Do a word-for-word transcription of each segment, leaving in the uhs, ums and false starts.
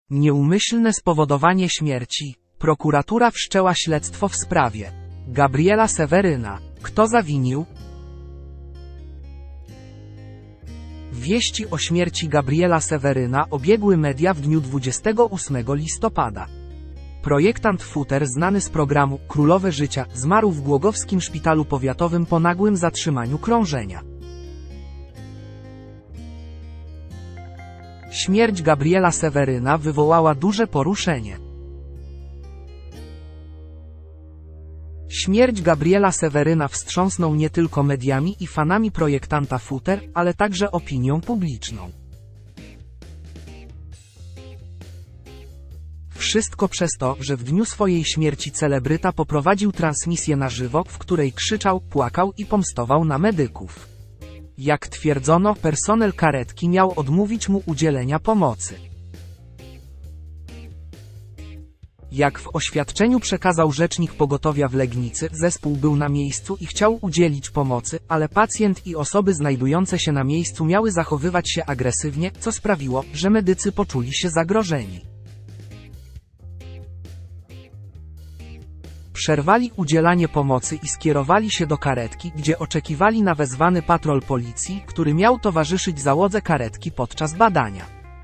Nieumyślne spowodowanie śmierci. Prokuratura wszczęła śledztwo w sprawie Gabriela Seweryna. Kto zawinił? Wieści o śmierci Gabriela Seweryna obiegły media w dniu dwudziestego ósmego listopada. Projektant futer znany z programu Królowe Życia zmarł w głogowskim szpitalu powiatowym po nagłym zatrzymaniu krążenia. Śmierć Gabriela Seweryna wywołała duże poruszenie. Śmierć Gabriela Seweryna wstrząsnął nie tylko mediami i fanami projektanta futer, ale także opinią publiczną. Wszystko przez to, że w dniu swojej śmierci celebryta poprowadził transmisję na żywo, w której krzyczał, płakał i pomstował na medyków. Jak twierdzono, personel karetki miał odmówić mu udzielenia pomocy. Jak w oświadczeniu przekazał rzecznik pogotowia w Legnicy, zespół był na miejscu i chciał udzielić pomocy, ale pacjent i osoby znajdujące się na miejscu miały zachowywać się agresywnie, co sprawiło, że medycy poczuli się zagrożeni. Przerwali udzielanie pomocy i skierowali się do karetki, gdzie oczekiwali na wezwany patrol policji, który miał towarzyszyć załodze karetki podczas badania.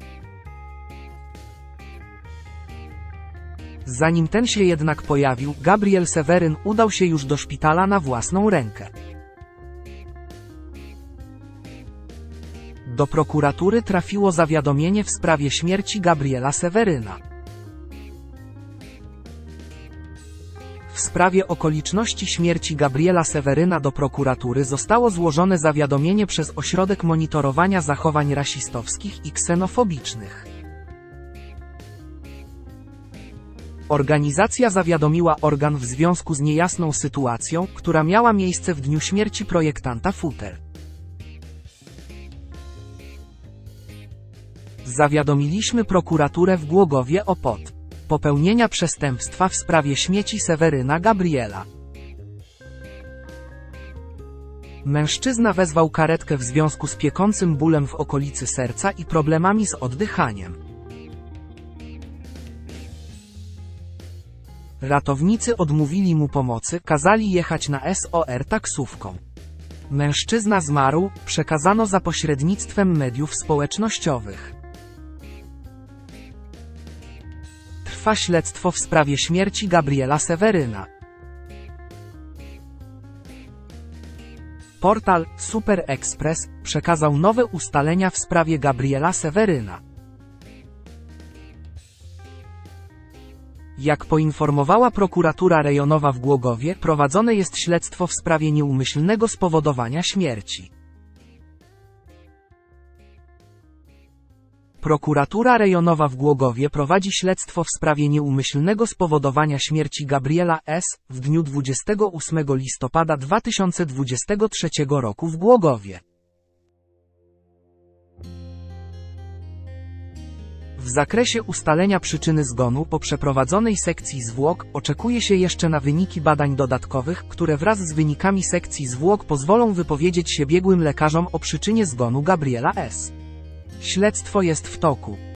Zanim ten się jednak pojawił, Gabriel Seweryn udał się już do szpitala na własną rękę. Do prokuratury trafiło zawiadomienie w sprawie śmierci Gabriela Seweryna. W sprawie okoliczności śmierci Gabriela Seweryna do prokuratury zostało złożone zawiadomienie przez Ośrodek Monitorowania Zachowań Rasistowskich i Ksenofobicznych. Organizacja zawiadomiła organ w związku z niejasną sytuacją, która miała miejsce w dniu śmierci projektanta futer. Zawiadomiliśmy prokuraturę w Głogowie o pod popełnienia przestępstwa w sprawie śmierci Seweryna Gabriela. Mężczyzna wezwał karetkę w związku z piekącym bólem w okolicy serca i problemami z oddychaniem. Ratownicy odmówili mu pomocy, kazali jechać na S O R taksówką. Mężczyzna zmarł, przekazano za pośrednictwem mediów społecznościowych. Trwa śledztwo w sprawie śmierci Gabriela Seweryna. Portal Super Express przekazał nowe ustalenia w sprawie Gabriela Seweryna. Jak poinformowała prokuratura rejonowa w Głogowie, prowadzone jest śledztwo w sprawie nieumyślnego spowodowania śmierci. Prokuratura rejonowa w Głogowie prowadzi śledztwo w sprawie nieumyślnego spowodowania śmierci Gabriela S. w dniu dwudziestego ósmego listopada dwa tysiące dwudziestego trzeciego roku w Głogowie. W zakresie ustalenia przyczyny zgonu po przeprowadzonej sekcji zwłok oczekuje się jeszcze na wyniki badań dodatkowych, które wraz z wynikami sekcji zwłok pozwolą wypowiedzieć się biegłym lekarzom o przyczynie zgonu Gabriela S. Śledztwo jest w toku.